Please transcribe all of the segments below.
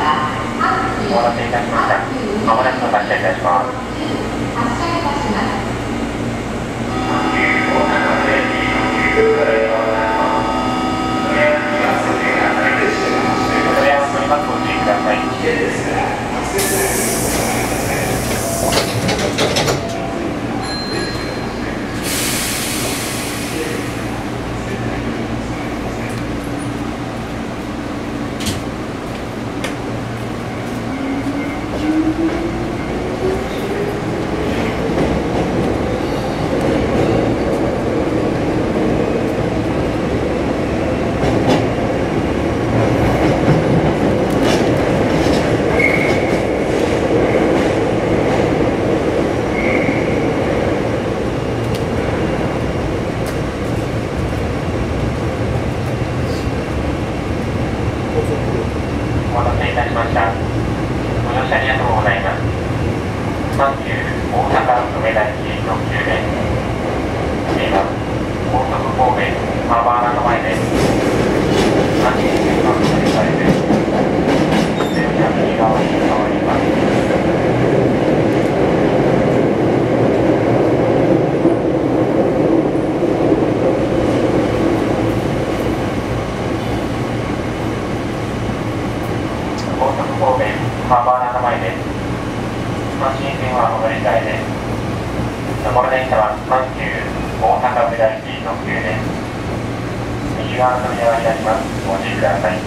お待たせいたしました。まもなく発車いたします。お問い合わせのご注意ください。お待たせいたしました。ご乗車ありがとうございます。阪急大阪梅田行き特急です。次は高速神戸ハーバーランド前です。阪急線は乗り換えです。線が右側に変わります。高速神戸ハーバーランド前です。阪神線はお乗り換えです。この電車は阪急大阪梅田行き特急です。右側の扉が開きます。ご注意ください。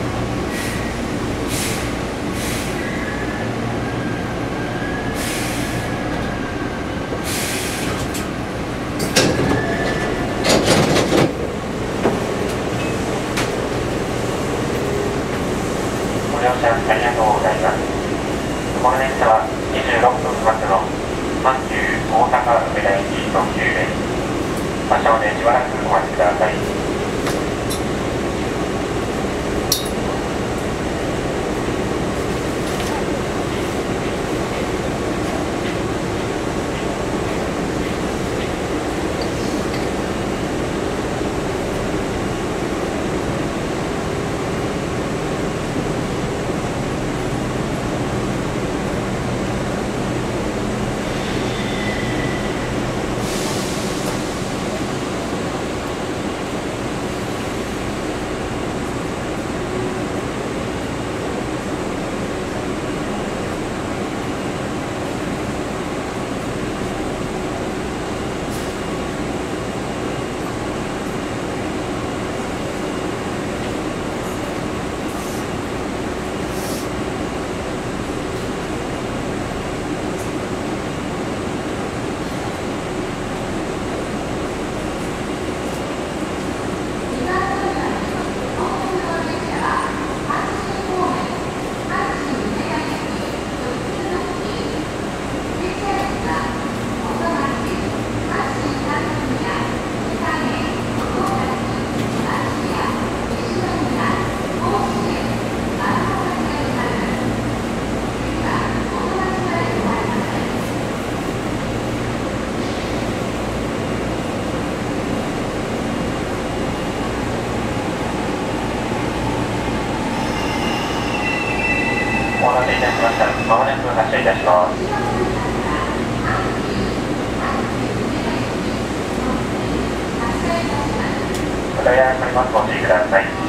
ご乗車ありがとうございます。この電車は26分発の阪急大阪梅田行き特急です。発車までしばらくお待ちください。お待たせいたしました。まもなく発車いたします。お問い合わせにご注意ください。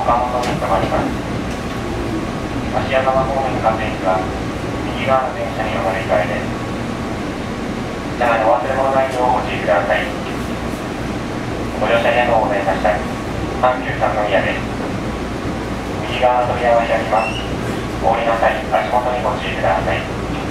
岡本に停まります。芦屋川方面各駅は右側の電車にお乗り換えです。車内のお忘れ物ないようご注意ください。ご乗車ありがとうございました。阪急三宮です。右側の扉を開きます。お降りの際、足元にご注意ください。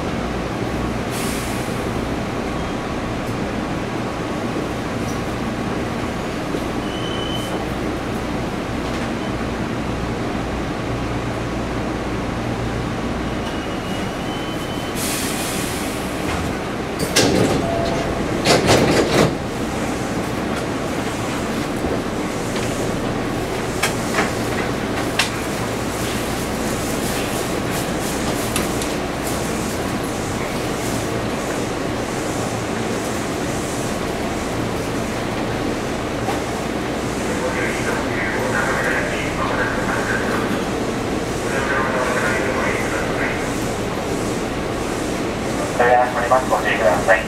扉が閉まります。ご注意ください。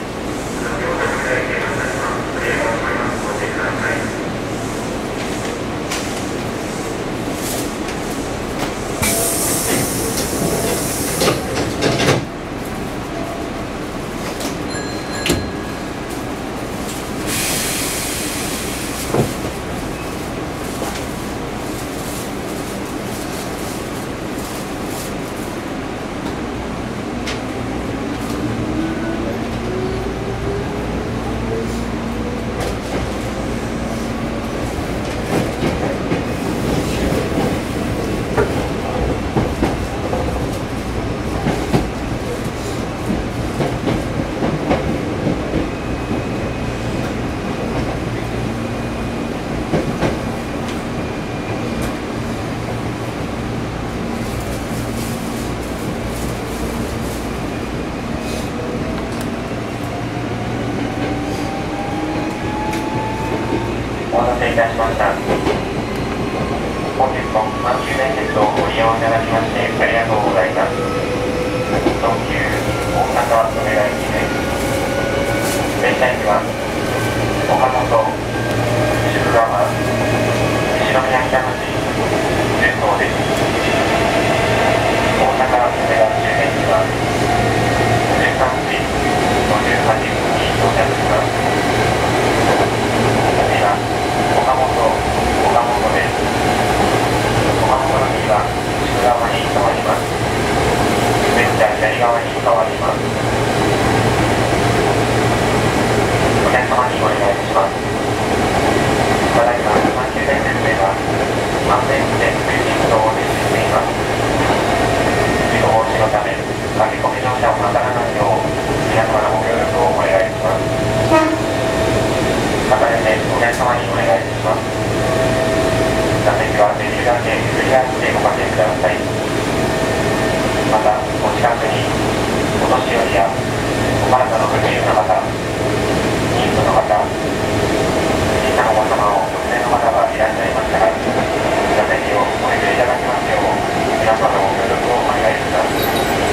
お待たせいたしました。本日も阪急電鉄をご利用いただきましてありがとうございます。東急大阪梅田駅です。電車駅は岡本、宿川、西宮北口、重曹です。大阪梅田終点には13時58分に到着します。岡本です。岡本の右は宿川に変わります。電車左側に変わります。お客様にお願いします。ただいま阪急電鉄では安全運転推進等を実施しています。事故防止のため駆け込み乗車をなさらないよう皆様のご協力をお願いします。重ねてお客様にお願いします。座席はできるだけ振り返っておかけください。また、お近くにお年寄りやお体の不自由な方、妊婦の方、小さなお子様をお連れの方がいらっしゃいましたら、座席をお譲りいただきますよう皆様のご協力をお願いします。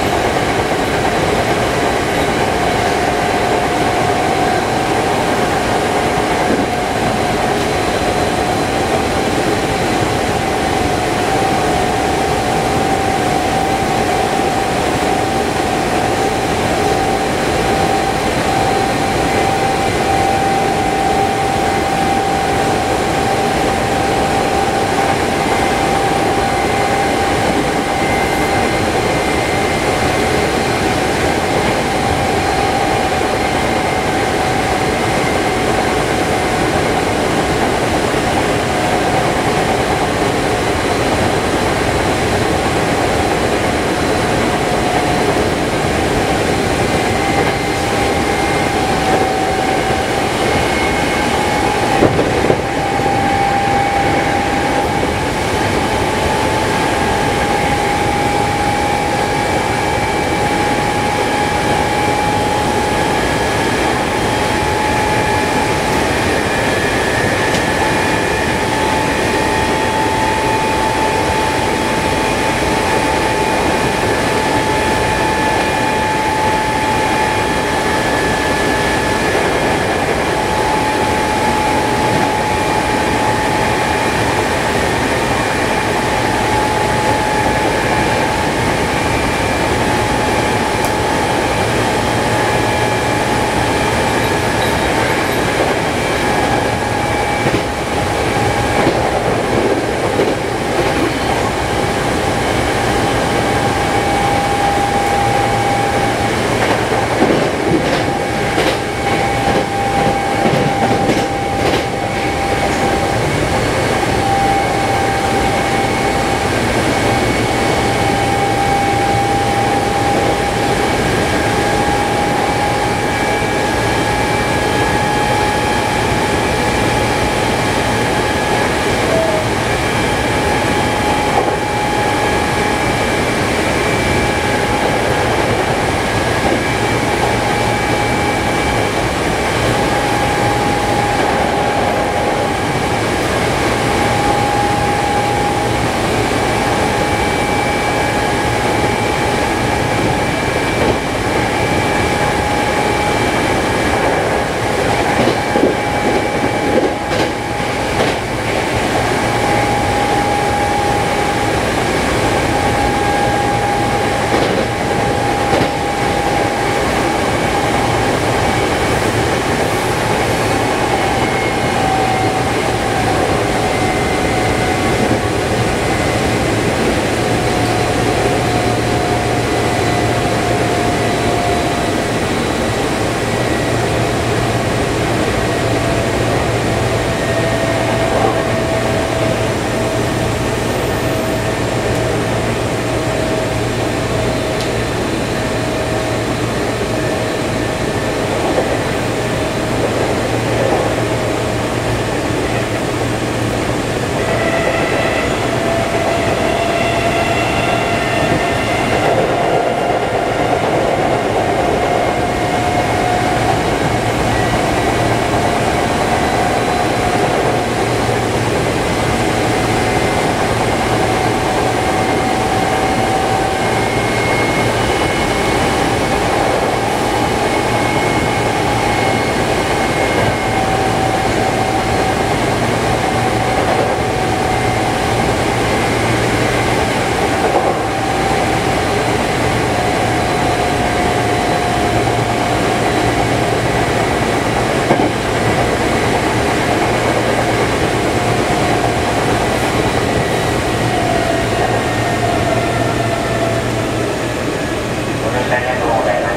車ありがとうございました。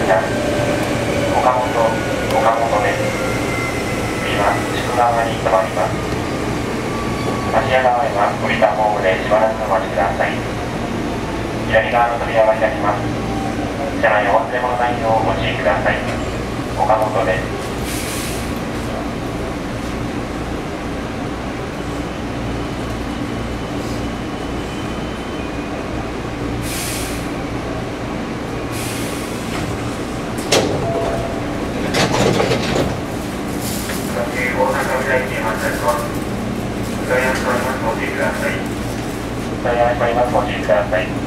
岡本です。次は宿川に停まります。芦屋川へは降りたホームでしばらくお待ちください。左側の扉は開きます。車内お忘れ物ないようご注意ください。岡本です。ご注意ください。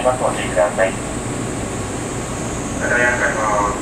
ります。ご注意ください。 ありがとうございます。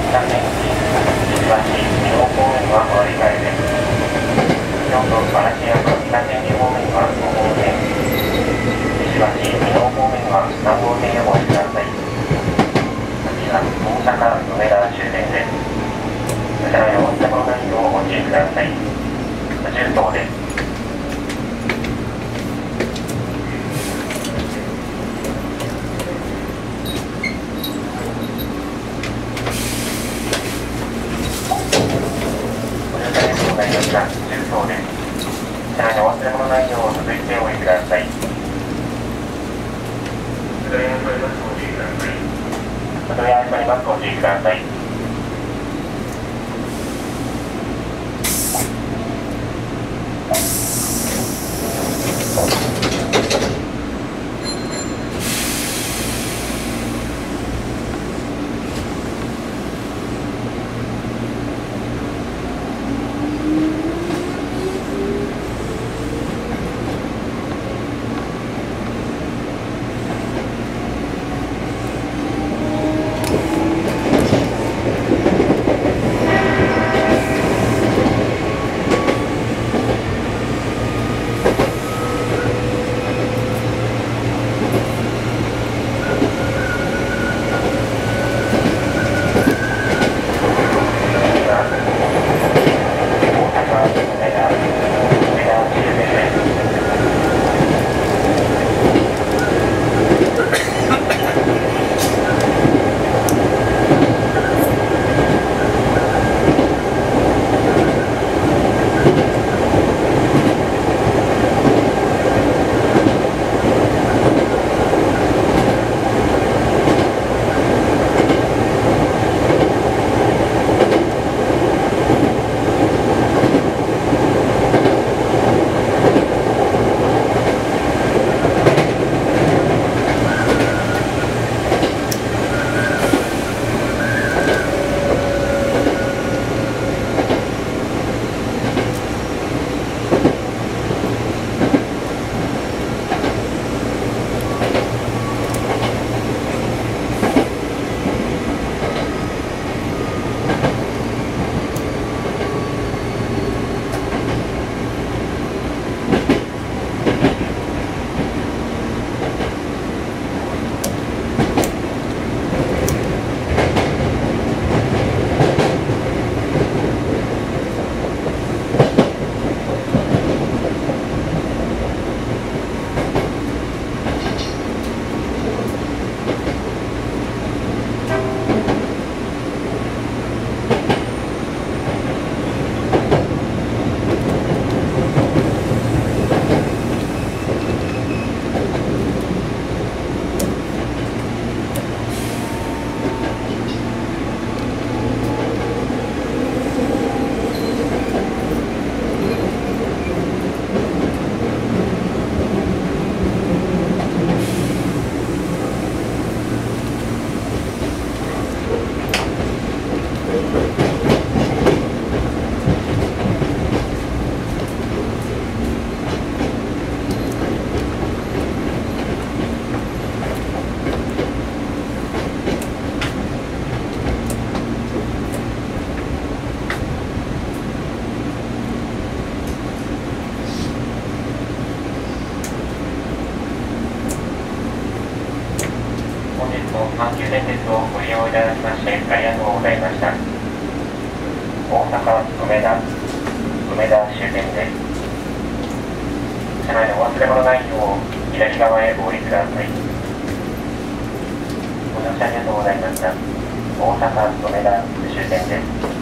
北千住、石橋、二号公園はお乗り換えです。京都嵐山北千住方面は5号線、石橋、二号方面は3号線へお越しください。次は大阪梅田終点です。車内のお忘れ物ないようご注意ください。不重曹です。重曹です。車内のお忘れ物ないよう続いてお降りください。 お問い合わせありますご注意ください。 お問い合わせありますご注意ください。 阪急電鉄をご利用いただきましてありがとうございました。大阪梅田終点です。車内のお忘れ物ないよう左側へお降りください。ご乗車ありがとうございました。大阪梅田終点です。